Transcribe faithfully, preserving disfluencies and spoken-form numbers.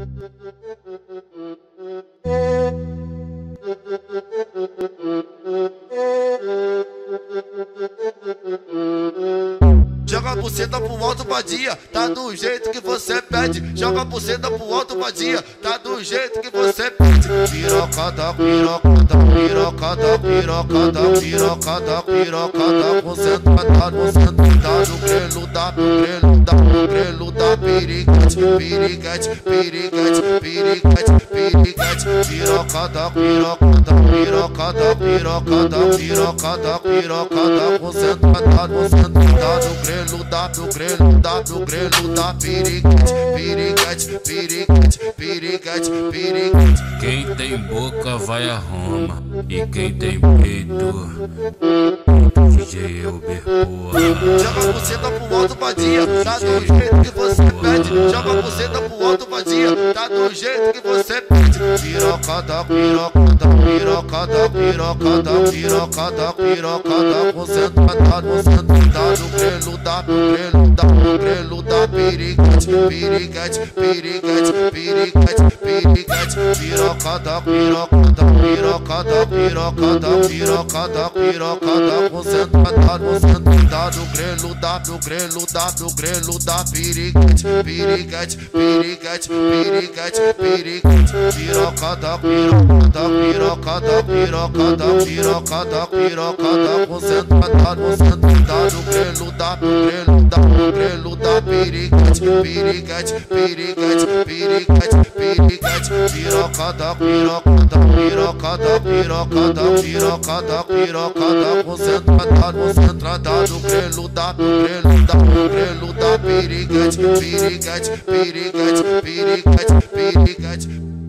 Joga a buceta pro alto, vadia, tá do jeito que você pede. Joga a buceta pro alto, vadia, tá do jeito que você pede. Pirocada, pirocada, pirocada, pirocada, pirocada, pirocada, concentrada, concentrada, no grelo da, no grelo da, no grelo da piriguete, piriguete, piriguete, piriguete, piriguete. Pirocada, pirocada, pirocada, pirocada, pirocada, pirocada, concentrada, concentrada, no grelo no da, no grelo da, no grelo da piriguete, piriguete, piriguete, piriguete, piriguete. Quem tem boca vai a Roma, e quem tem peito, D J Elber, porra. Joga a buceta pro alto, vadia, tá do jeito que você pede. Joga a buceta pro alto, vadia, tá do jeito que você pede. Pirocada, pirocada, pirocada, pirocada, pirocada, pirocada, concentrada, concentrada, no grelo da, no grelo da, no grelo da piriguete, piriguete, piriguete, piriguete, piriguete. Pirocada, pirocada, pirocada, pirocada, pirocada, pirocada, concentrada, concentrada, no grelo da, no grelo da, no grelo da piriguete, piriguete, piriguete, piriguete, piriguete. Pirocada, pirocada, pirocada, pirocada, pirocada, pirocada, concentrada, concentrada, no grelo da, no grelo da, no grelo da piriguete, piriguete, piriguete, piriguete, piriguete. Pirocada, pirocada, pirocada, pirocada, pirocada, pirocada, concentrada, concentrada, no grelo da, no grelo da, no grelo da piriguete, piriguete, piriguete, piriguete, piriguete.